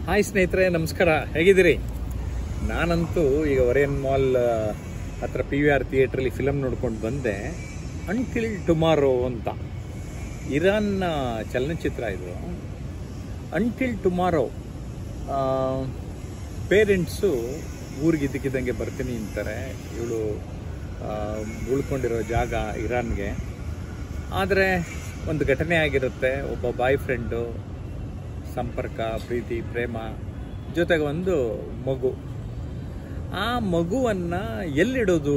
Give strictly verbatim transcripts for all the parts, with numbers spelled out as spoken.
Hi ಸ್ನೇಹಿತರೆ, ನಮಸ್ಕಾರ. ಹೇಗಿದ್ದೀರಿ? ನಾನಂತೂ ಈಗ ಒರಿಯನ್ ಮಾಲ್ ಹತ್ರ ಪಿ ವಿ ಆರ್ ಥಿಯೇಟ್ರಲ್ಲಿ ಫಿಲಮ್ ನೋಡ್ಕೊಂಡು ಬಂದೆ. ಅಂಟಿಲ್ ಟುಮಾರೋ ಅಂತ ಇರಾನ್ನ ಚಲನಚಿತ್ರ ಇದು. ಅಂಟಿಲ್ ಟುಮಾರೋ ಪೇರೆಂಟ್ಸು ಊರಿಗೆ ಇದ್ದಕ್ಕಿದ್ದಂಗೆ ಬರ್ತೀನಿ ಅಂತಾರೆ. ಇವಳು ಉಳ್ಕೊಂಡಿರೋ ಜಾಗ ಇರಾನ್ಗೆ. ಆದರೆ ಒಂದು ಘಟನೆ ಆಗಿರುತ್ತೆ. ಒಬ್ಬ ಬಾಯ್ ಫ್ರೆಂಡು, ಸಂಪರ್ಕ, ಪ್ರೀತಿ, ಪ್ರೇಮ, ಜೊತೆಗೆ ಒಂದು ಮಗು. ಆ ಮಗುವನ್ನು ಎಲ್ಲಿಡೋದು?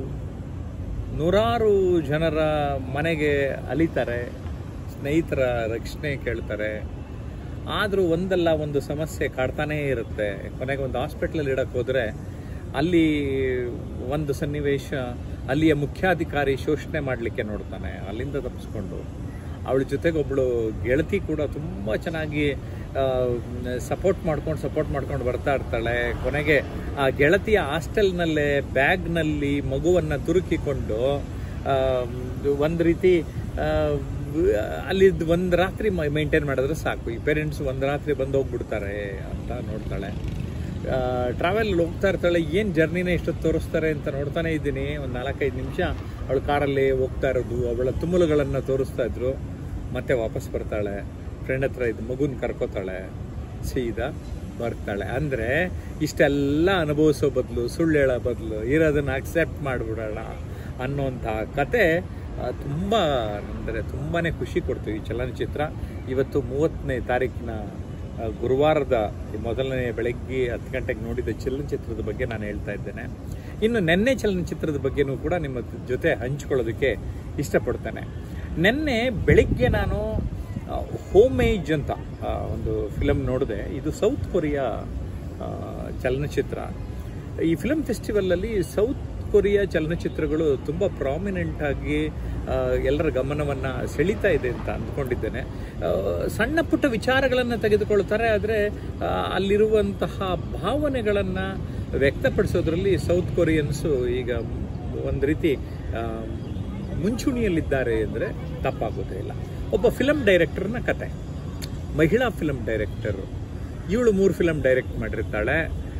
ನೂರಾರು ಜನರ ಮನೆಗೆ ಅಲಿತಾರೆ, ಸ್ನೇಹಿತರ ರಕ್ಷಣೆ ಕೇಳ್ತಾರೆ. ಆದರೂ ಒಂದಲ್ಲ ಒಂದು ಸಮಸ್ಯೆ ಕಾಡ್ತಾನೇ ಇರುತ್ತೆ. ಕೊನೆಗೆ ಒಂದು ಹಾಸ್ಪಿಟ್ಲಲ್ಲಿ ಇಡಕ್ಕೆ ಹೋದರೆ ಅಲ್ಲಿ ಒಂದು ಸನ್ನಿವೇಶ, ಅಲ್ಲಿಯ ಮುಖ್ಯಾಧಿಕಾರಿ ಶೋಷಣೆ ಮಾಡಲಿಕ್ಕೆ ನೋಡ್ತಾನೆ. ಅಲ್ಲಿಂದ ತಪ್ಪಿಸ್ಕೊಂಡು ಅವಳ ಜೊತೆಗೆ ಒಬ್ಬಳು ಗೆಳತಿ ಕೂಡ ತುಂಬ ಚೆನ್ನಾಗಿ ಸಪೋರ್ಟ್ ಮಾಡ್ಕೊಂಡು ಸಪೋರ್ಟ್ ಮಾಡ್ಕೊಂಡು ಬರ್ತಾ ಇರ್ತಾಳೆ. ಕೊನೆಗೆ ಆ ಗೆಳತಿಯ ಹಾಸ್ಟೆಲ್ನಲ್ಲೇ ಬ್ಯಾಗ್ನಲ್ಲಿ ಮಗುವನ್ನು ತುರುಕಿಕೊಂಡು ಒಂದು ರೀತಿ ಅಲ್ಲಿದ್ದು ಒಂದು ರಾತ್ರಿ ಮೈಂಟೈನ್ ಮಾಡಿದ್ರೆ ಸಾಕು. ಈ ಪೇರೆಂಟ್ಸ್ ಒಂದು ರಾತ್ರಿ ಬಂದು ಹೋಗ್ಬಿಡ್ತಾರೆ ಅಂತ ನೋಡ್ತಾಳೆ. ಟ್ರಾವೆಲ್ ಹೋಗ್ತಾ ಇರ್ತಾಳೆ. ಏನು ಜರ್ನಿನೇ ಇಷ್ಟೊತ್ತು ತೋರಿಸ್ತಾರೆ ಅಂತ ನೋಡ್ತಾನೆ ಇದ್ದೀನಿ. ಒಂದು ನಾಲ್ಕೈದು ನಿಮಿಷ ಅವಳು ಕಾರಲ್ಲಿ ಹೋಗ್ತಾ ಇರೋದು, ಅವಳ ತುಮುಲುಗಳನ್ನು ತೋರಿಸ್ತಾ ಇದ್ರು. ಮತ್ತೆ ವಾಪಸ್ ಬರ್ತಾಳೆ, ಫ್ರೆಂಡ್ ಹತ್ರ ಇದ್ದು ಮಗುನ ಕರ್ಕೋತಾಳೆ, ಸೀದಾ ಬರ್ತಾಳೆ. ಅಂದರೆ ಇಷ್ಟೆಲ್ಲ ಅನುಭವಿಸೋ ಬದಲು, ಸುಳ್ಳು ಹೇಳೋ ಬದಲು ಇರೋದನ್ನು ಅಕ್ಸೆಪ್ಟ್ ಮಾಡಿಬಿಡೋಣ ಅನ್ನೋಂಥ ಕತೆ ತುಂಬ ಅಂದರೆ ತುಂಬಾ ಖುಷಿ ಕೊಡ್ತು ಈ ಚಲನಚಿತ್ರ. ಇವತ್ತು ಮೂವತ್ತನೇ ತಾರೀಕಿನ ಗುರುವಾರದ ಮೊದಲನೇ ಬೆಳಗ್ಗೆ ಹತ್ತು ಗಂಟೆಗೆ ನೋಡಿದ ಚಲನಚಿತ್ರದ ಬಗ್ಗೆ ನಾನು ಹೇಳ್ತಾ ಇದ್ದೇನೆ. ಇನ್ನು ನೆನ್ನೆ ಚಲನಚಿತ್ರದ ಬಗ್ಗೆನೂ ಕೂಡ ನಿಮ್ಮ ಜೊತೆ ಹಂಚ್ಕೊಳ್ಳೋದಕ್ಕೆ ಇಷ್ಟಪಡ್ತೇನೆ. ನೆನ್ನೆ ಬೆಳಿಗ್ಗೆ ನಾನು ಹೋಮೇಜ್ ಅಂತ ಒಂದು ಫಿಲಮ್ ನೋಡಿದೆ. ಇದು ಸೌತ್ ಕೊರಿಯಾ ಚಲನಚಿತ್ರ. ಈ ಫಿಲಮ್ ಫೆಸ್ಟಿವಲಲ್ಲಿ ಸೌತ್ ಕೊರಿಯಾ ಚಲನಚಿತ್ರಗಳು ತುಂಬ ಪ್ರಾಮಿನೆಂಟ್ ಆಗಿ ಎಲ್ಲರ ಗಮನವನ್ನು ಸೆಳೀತಾ ಇದೆ ಅಂತ ಅಂದ್ಕೊಂಡಿದ್ದೇನೆ. ಸಣ್ಣ ಪುಟ್ಟ ವಿಚಾರಗಳನ್ನು ತೆಗೆದುಕೊಳ್ತಾರೆ, ಆದರೆ ಅಲ್ಲಿರುವಂತಹ ಭಾವನೆಗಳನ್ನು ವ್ಯಕ್ತಪಡಿಸೋದ್ರಲ್ಲಿ ಸೌತ್ ಕೊರಿಯನ್ಸು ಈಗ ಒಂದು ರೀತಿ ಮುಂಚೂಣಿಯಲ್ಲಿದ್ದಾರೆ ಅಂದರೆ ತಪ್ಪಾಗೋದೇ ಇಲ್ಲ. ಒಬ್ಬ ಫಿಲಮ್ ಡೈರೆಕ್ಟರ್ನ ಕತೆ, ಮಹಿಳಾ ಫಿಲಮ್ ಡೈರೆಕ್ಟರು. ಇವಳು ಮೂರು ಫಿಲಮ್ ಡೈರೆಕ್ಟ್ ಮಾಡಿರ್ತಾಳೆ.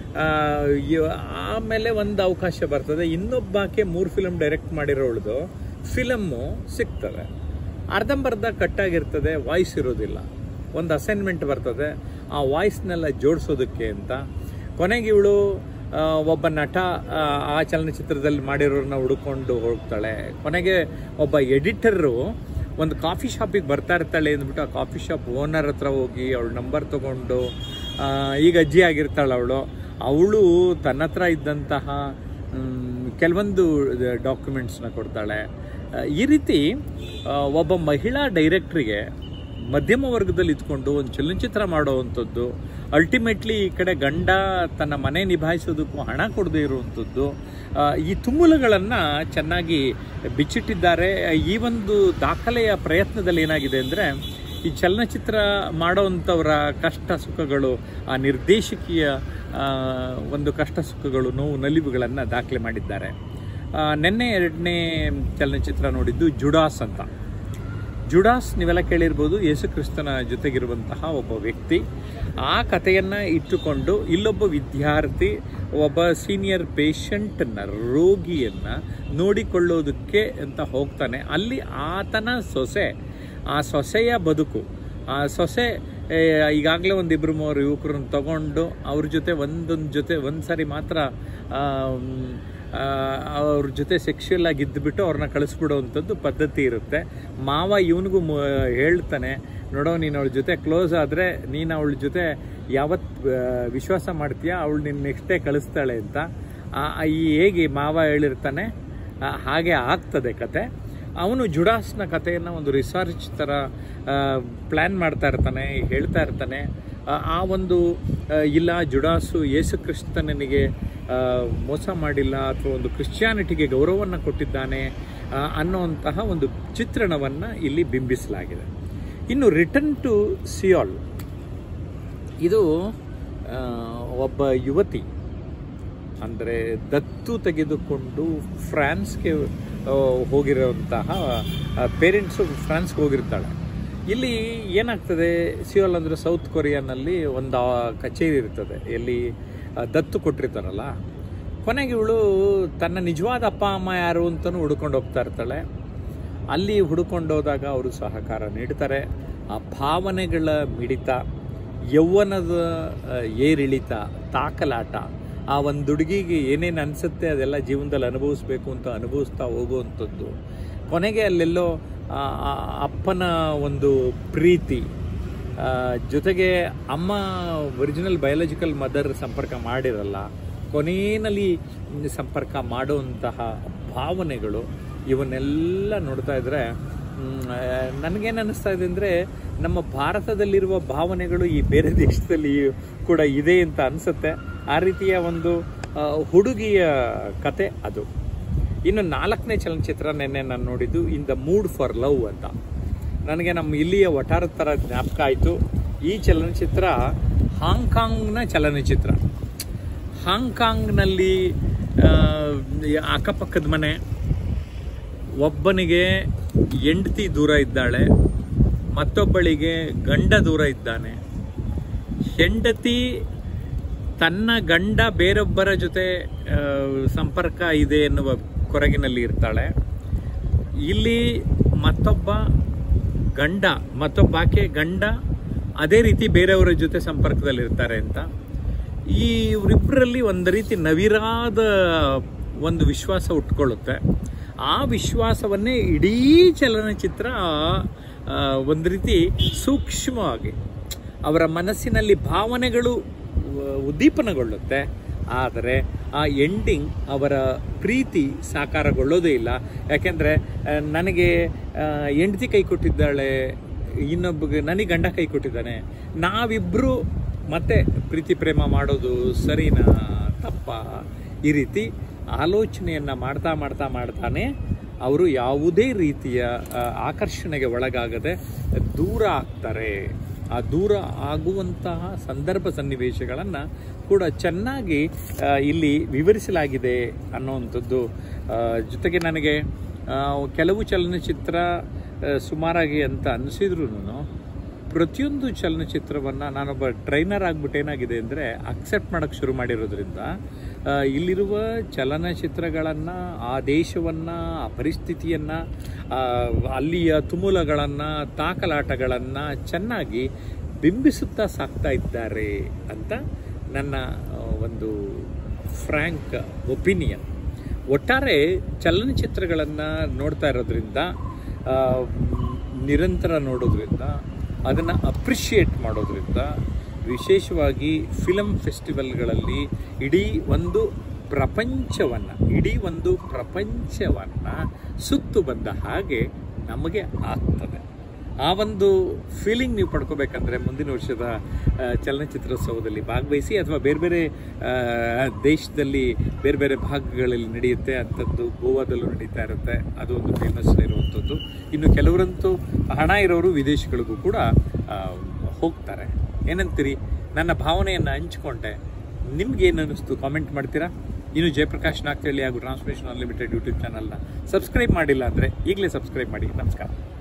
ಆಮೇಲೆ ಒಂದು ಅವಕಾಶ ಬರ್ತದೆ, ಇನ್ನೊಬ್ಬಾಕೆ ಮೂರು ಫಿಲಮ್ ಡೈರೆಕ್ಟ್ ಮಾಡಿರೋಳ್ದು ಫಿಲಮ್ಮು ಸಿಗ್ತದೆ. ಅರ್ಧಂಬರ್ಧ ಕಟ್ಟಾಗಿರ್ತದೆ, ವಾಯ್ಸ್ ಇರೋದಿಲ್ಲ. ಒಂದು ಅಸೈನ್ಮೆಂಟ್ ಬರ್ತದೆ ಆ ವಾಯ್ಸ್ನೆಲ್ಲ ಜೋಡಿಸೋದಕ್ಕೆ ಅಂತ. ಕೊನೆಗೆ ಇವಳು ಒಬ್ಬ ನಟ ಆ ಚಲನಚಿತ್ರದಲ್ಲಿ ಮಾಡಿರೋರನ್ನ ಹುಡುಕೊಂಡು ಹೋಗ್ತಾಳೆ. ಕೊನೆಗೆ ಒಬ್ಬ ಎಡಿಟರು ಒಂದು ಕಾಫಿ ಶಾಪಿಗೆ ಬರ್ತಾ ಇರ್ತಾಳೆ ಅಂದ್ಬಿಟ್ಟು ಆ ಕಾಫಿ ಶಾಪ್ ಓನರ್ ಹತ್ರ ಹೋಗಿ ಅವಳ ನಂಬರ್ ತೊಗೊಂಡು, ಈಗ ಅಜ್ಜಿ ಆಗಿರ್ತಾಳೆ ಅವಳು, ಅವಳು ತನ್ನ ಹತ್ರ ಇದ್ದಂತಹ ಕೆಲವೊಂದು ಡಾಕ್ಯುಮೆಂಟ್ಸ್ನ ಕೊಡ್ತಾಳೆ. ಈ ರೀತಿ ಒಬ್ಬ ಮಹಿಳಾ ಡೈರೆಕ್ಟ್ರಿಗೆ ಮಧ್ಯಮ ವರ್ಗದಲ್ಲಿ ಇದ್ಕೊಂಡು ಒಂದು ಚಲನಚಿತ್ರ ಮಾಡೋವಂಥದ್ದು, ಅಲ್ಟಿಮೇಟ್ಲಿ ಈ ಕಡೆ ಗಂಡ ತನ್ನ ಮನೆ ನಿಭಾಯಿಸೋದಕ್ಕೂ ಹಣ ಕೊಡದೇ ಇರುವಂಥದ್ದು, ಈ ತುಮುಲುಗಳನ್ನು ಚೆನ್ನಾಗಿ ಬಿಚ್ಚಿಟ್ಟಿದ್ದಾರೆ. ಈ ಒಂದು ದಾಖಲೆಯ ಪ್ರಯತ್ನದಲ್ಲಿ ಏನಾಗಿದೆ ಅಂದರೆ, ಈ ಚಲನಚಿತ್ರ ಮಾಡೋವಂಥವರ ಕಷ್ಟ ಸುಖಗಳು, ಆ ನಿರ್ದೇಶಕಿಯ ಒಂದು ಕಷ್ಟ ಸುಖಗಳು, ನೋವು ನಲಿವುಗಳನ್ನು ದಾಖಲೆ ಮಾಡಿದ್ದಾರೆ. ನಿನ್ನೆ ಎರಡನೇ ಚಲನಚಿತ್ರ ನೋಡಿದ್ದು ಜುಡಾಸ್ ಅಂತ. ಜುಡಾಸ್ ನೀವೆಲ್ಲ ಕೇಳಿರ್ಬೋದು, ಯೇಸು ಕ್ರಿಸ್ತನ ಜೊತೆಗಿರುವಂತಹ ಒಬ್ಬ ವ್ಯಕ್ತಿ. ಆ ಕಥೆಯನ್ನು ಇಟ್ಟುಕೊಂಡು ಇಲ್ಲೊಬ್ಬ ವಿದ್ಯಾರ್ಥಿ ಒಬ್ಬ ಸೀನಿಯರ್ ಪೇಷಂಟನ್ನು, ರೋಗಿಯನ್ನು ನೋಡಿಕೊಳ್ಳೋದಕ್ಕೆ ಅಂತ ಹೋಗ್ತಾನೆ. ಅಲ್ಲಿ ಆತನ ಸೊಸೆ, ಆ ಸೊಸೆಯ ಬದುಕು, ಆ ಸೊಸೆ ಈಗಾಗಲೇ ಒಂದಿಬ್ಬರು ಮೂವರು ಯುವಕರನ್ನು ತಗೊಂಡು ಅವ್ರ ಜೊತೆ ಒಂದೊಂದು ಜೊತೆ ಒಂದು ಸಾರಿ ಮಾತ್ರ ಅವ್ರ ಜೊತೆ ಸೆಕ್ಷುವಲ್ ಆಗಿ ಇದ್ದುಬಿಟ್ಟು ಅವ್ರನ್ನ ಕಳಿಸ್ಬಿಡೋವಂಥದ್ದು ಪದ್ಧತಿ ಇರುತ್ತೆ. ಮಾವ ಇವನಿಗೂ ಹೇಳ್ತಾನೆ, ನೋಡೋ ನೀನು ಅವಳ ಜೊತೆ ಕ್ಲೋಸ್ ಆದರೆ ನೀನು ಅವಳ ಜೊತೆ ಯಾವತ್ತು ವಿಶ್ವಾಸ ಮಾಡ್ತೀಯ, ಅವಳು ನಿನ್ನ ನೆಕ್ಸ್ಟ್ ಡೇ ಕಳಿಸ್ತಾಳೆ ಅಂತ. ಈ ಹೇಗೆ ಮಾವ ಹೇಳಿರ್ತಾನೆ ಹಾಗೆ ಆಗ್ತದೆ ಕತೆ. ಅವನು ಜುಡಾಸ್ನ ಕಥೆಯನ್ನು ಒಂದು ರಿಸರ್ಚ್ ಥರ ಪ್ಲ್ಯಾನ್ ಮಾಡ್ತಾ ಇರ್ತಾನೆ, ಹೇಳ್ತಾ ಇರ್ತಾನೆ. ಆ ಒಂದು ಇಲ್ಲ ಜುಡಾಸು ಯೇಸು ಕ್ರಿಸ್ತನಿಗೆ ಮೋಸ ಮಾಡಿಲ್ಲ ಅಥವಾ ಒಂದು ಕ್ರಿಶ್ಚಿಯಾನಿಟಿಗೆ ಗೌರವವನ್ನು ಕೊಟ್ಟಿದ್ದಾನೆ ಅನ್ನುವಂತಹ ಒಂದು ಚಿತ್ರಣವನ್ನು ಇಲ್ಲಿ ಬಿಂಬಿಸಲಾಗಿದೆ. ಇನ್ನು ರಿಟರ್ನ್ ಟು ಸಿಯಾಲ್, ಇದು ಒಬ್ಬ ಯುವತಿ ಅಂದರೆ ದತ್ತು ತೆಗೆದುಕೊಂಡು ಫ್ರಾನ್ಸ್ಗೆ ಹೋಗಿರುವಂತಹ ಪೇರೆಂಟ್ಸು ಫ್ರಾನ್ಸ್ಗೆ ಹೋಗಿರ್ತಾಳೆ. ಇಲ್ಲಿ ಏನಾಗ್ತದೆ, ಸಿಯೋಲ್ ಅಂದರೆ ಸೌತ್ ಕೊರಿಯಾನಲ್ಲಿ ಒಂದು ಕಚೇರಿ ಇರ್ತದೆ, ಎಲ್ಲಿ ದತ್ತು ಕೊಟ್ಟಿರ್ತಾರಲ್ಲ. ಕೊನೆಗೆ ಇವಳು ತನ್ನ ನಿಜವಾದ ಅಪ್ಪ ಅಮ್ಮ ಯಾರು ಅಂತಲೂ ಹುಡ್ಕೊಂಡು ಹೋಗ್ತಾ ಇರ್ತಾಳೆ. ಅಲ್ಲಿ ಹುಡ್ಕೊಂಡೋದಾಗ ಅವರು ಸಹಕಾರ ನೀಡ್ತಾರೆ. ಆ ಭಾವನೆಗಳ ಮಿಡಿತ, ಯೌವನದ ಏರಿಳಿತ, ತಾಕಲಾಟ, ಆ ಒಂದು ಹುಡುಗಿಗೆ ಏನೇನು ಅನಿಸುತ್ತೆ ಅದೆಲ್ಲ ಜೀವನದಲ್ಲಿ ಅನುಭವಿಸ್ಬೇಕು ಅಂತ ಅನುಭವಿಸ್ತಾ ಹೋಗುವಂಥದ್ದು. ಕೊನೆಗೆ ಅಲ್ಲೆಲ್ಲೋ ಅಪ್ಪನ ಒಂದು ಪ್ರೀತಿ ಜೊತೆಗೆ ಅಮ್ಮ ಒರಿಜಿನಲ್ ಬಯಾಲಜಿಕಲ್ ಮದರ್ ಸಂಪರ್ಕ ಮಾಡಿರಲ್ಲ, ಕೊನೆಯಲ್ಲಿ ಸಂಪರ್ಕ ಮಾಡುವಂತಹ ಭಾವನೆಗಳು, ಇವನ್ನೆಲ್ಲ ನೋಡ್ತಾ ಇದ್ರೆ ನನಗೇನು ಅನ್ನಿಸ್ತಾ ಇದೆ ಅಂದರೆ, ನಮ್ಮ ಭಾರತದಲ್ಲಿರುವ ಭಾವನೆಗಳು ಈ ಬೇರೆ ದೇಶದಲ್ಲಿ ಕೂಡ ಇದೆ ಅಂತ ಅನಿಸುತ್ತೆ. ಆ ರೀತಿಯ ಒಂದು ಹುಡುಗಿಯ ಕತೆ ಅದು. ಇನ್ನು ನಾಲ್ಕನೇ ಚಲನಚಿತ್ರ ನಿನ್ನೆ ನಾನು ನೋಡಿದ್ದು in the mood for love ಅಂತ. ನನಗೆ ನಮ್ಮ ಇಲ್ಲಿಯ ವಠಾರದ ಥರ ಜ್ಞಾಪಕ ಆಯಿತು. ಈ ಚಲನಚಿತ್ರ ಹಾಂಗ್ಕಾಂಗ್ನ ಚಲನಚಿತ್ರ. ಹಾಂಗ್ಕಾಂಗ್ನಲ್ಲಿ ಅಕ್ಕಪಕ್ಕದ ಮನೆ, ಒಬ್ಬನಿಗೆ ಹೆಂಡತಿ ದೂರ ಇದ್ದಾಳೆ, ಮತ್ತೊಬ್ಬಳಿಗೆ ಗಂಡ ದೂರ ಇದ್ದಾನೆ. ಹೆಂಡತಿ ತನ್ನ ಗಂಡ ಬೇರೊಬ್ಬರ ಜೊತೆ ಸಂಪರ್ಕ ಇದೆ ಎನ್ನುವ ಕೊರಗಿನಲ್ಲಿ ಇರ್ತಾಳೆ. ಇಲ್ಲಿ ಮತ್ತೊಬ್ಬ ಗಂಡ ಮತ್ತೊಬ್ಬಾಕೆ ಗಂಡ ಅದೇ ರೀತಿ ಬೇರೆಯವರ ಜೊತೆ ಸಂಪರ್ಕದಲ್ಲಿರ್ತಾರೆ ಅಂತ. ಈ ಇವರಿಬ್ಬರಲ್ಲಿ ಒಂದು ರೀತಿ ನವಿರಾದ ಒಂದು ವಿಶ್ವಾಸ ಉಟ್ಕೊಳ್ಳುತ್ತೆ. ಆ ವಿಶ್ವಾಸವನ್ನೇ ಇಡೀ ಚಲನಚಿತ್ರ ಒಂದು ರೀತಿ ಸೂಕ್ಷ್ಮವಾಗಿ ಅವರ ಮನಸ್ಸಿನಲ್ಲಿ ಭಾವನೆಗಳು ಉದ್ದೀಪನಗೊಳ್ಳುತ್ತೆ. ಆದರೆ ಆ ಎಂಡಿಂಗ್ ಅವರ ಪ್ರೀತಿ ಸಾಕಾರಗೊಳ್ಳೋದೇ ಇಲ್ಲ. ಯಾಕೆಂದರೆ ನನಗೆ ಹೆಂಡತಿ ಕೈ ಕೊಟ್ಟಿದ್ದಾಳೆ, ಇನ್ನೊಬ್ಬಗೆ ನನಗೆ ಗಂಡ ಕೈ ಕೊಟ್ಟಿದ್ದಾನೆ, ನಾವಿಬ್ಬರು ಮತ್ತೆ ಪ್ರೀತಿ ಪ್ರೇಮ ಮಾಡೋದು ಸರಿನಾ ತಪ್ಪ, ಈ ರೀತಿ ಆಲೋಚನೆಯನ್ನು ಮಾಡ್ತಾ ಮಾಡ್ತಾ ಮಾಡ್ತಾನೆ ಅವರು ಯಾವುದೇ ರೀತಿಯ ಆಕರ್ಷಣೆಗೆ ಒಳಗಾಗದೆ ದೂರ ಆಗ್ತಾರೆ. ಆ ದೂರ ಆಗುವಂತಹ ಸಂದರ್ಭ ಸನ್ನಿವೇಶಗಳನ್ನು ಕೂಡ ಚೆನ್ನಾಗಿ ಇಲ್ಲಿ ವಿವರಿಸಲಾಗಿದೆ ಅನ್ನೋವಂಥದ್ದು. ಜೊತೆಗೆ ನನಗೆ ಕೆಲವು ಚಲನಚಿತ್ರ ಸುಮಾರಾಗಿ ಅಂತ ಅನಿಸಿದ್ರು ಪ್ರತಿಯೊಂದು ಚಲನಚಿತ್ರವನ್ನು ನಾನೊಬ್ಬ ಟ್ರೈನರ್ ಆಗ್ಬಿಟ್ಟು ಏನಾಗಿದೆ ಅಂದರೆ ಅಕ್ಸೆಪ್ಟ್ ಮಾಡೋಕ್ಕೆ ಶುರು ಮಾಡಿರೋದ್ರಿಂದ ಇಲ್ಲಿರುವ ಚಲನಚಿತ್ರಗಳನ್ನು, ಆ ದೇಶವನ್ನು, ಆ ಪರಿಸ್ಥಿತಿಯನ್ನು, ಅಲ್ಲಿಯ ತುಮುಲಗಳನ್ನು, ತಾಕಲಾಟಗಳನ್ನು ಚೆನ್ನಾಗಿ ಬಿಂಬಿಸುತ್ತಾ ಸಾಕ್ತಾ ಇದ್ದಾರೆ ಅಂತ ನನ್ನ ಒಂದು ಫ್ರ್ಯಾಂಕ್ ಒಪಿನಿಯನ್. ಒಟ್ಟಾರೆ ಚಲನಚಿತ್ರಗಳನ್ನು ನೋಡ್ತಾ ಇರೋದ್ರಿಂದ, ನಿರಂತರ ನೋಡೋದ್ರಿಂದ, ಅದನ್ನು ಅಪ್ರಿಷಿಯೇಟ್ ಮಾಡೋದ್ರಿಂದ, ವಿಶೇಷವಾಗಿ ಫಿಲಮ್ ಫೆಸ್ಟಿವಲ್ಗಳಲ್ಲಿ ಇಡೀ ಒಂದು ಪ್ರಪಂಚವನ್ನು ಇಡೀ ಒಂದು ಪ್ರಪಂಚವನ್ನು ಸುತ್ತು ಬಂದ ಹಾಗೆ ನಮಗೆ ಆಗ್ತದೆ. ಆ ಒಂದು ಫೀಲಿಂಗ್ ನೀವು ಪಡ್ಕೋಬೇಕಂದ್ರೆ ಮುಂದಿನ ವರ್ಷದ ಚಲನಚಿತ್ರೋತ್ಸವದಲ್ಲಿ ಭಾಗವಹಿಸಿ, ಅಥವಾ ಬೇರೆ ಬೇರೆ ದೇಶದಲ್ಲಿ ಬೇರೆ ಬೇರೆ ಭಾಗಗಳಲ್ಲಿ ನಡೆಯುತ್ತೆ. ಅಂಥದ್ದು ಗೋವಾದಲ್ಲೂ ನಡೀತಾ ಇರುತ್ತೆ, ಅದು ಒಂದು ಫೇಮಸ್ ಇರುವಂಥದ್ದು. ಇನ್ನು ಕೆಲವರಂತೂ ಹಣ ಇರೋರು ವಿದೇಶಗಳಿಗೂ ಕೂಡ ಹೋಗ್ತಾರೆ. ಏನಂತೀರಿ? ನನ್ನ ಭಾವನೆಯನ್ನು ಹಂಚಿಕೊಂಡೆ. ನಿಮ್ಗೇನು ಅನ್ನಿಸ್ತು ಕಾಮೆಂಟ್ ಮಾಡ್ತೀರಾ? ಇನ್ನು ಜಯಪ್ರಕಾಶ್ ನಾಗ್ತಿಹಳ್ಳಿ ಹಾಗೂ ಟ್ರಾನ್ಸ್ಮಿಷನ್ ಅನ್ಲಿಮಿಟೆಡ್ ಯೂಟ್ಯೂಬ್ ಚಾನಲ್ನ ಸಬ್ಸ್ಕ್ರೈಬ್ ಮಾಡಿಲ್ಲ ಅಂದರೆ ಈಗಲೇ ಸಬ್ಸ್ಕ್ರೈಬ್ ಮಾಡಿ. ನಮಸ್ಕಾರ.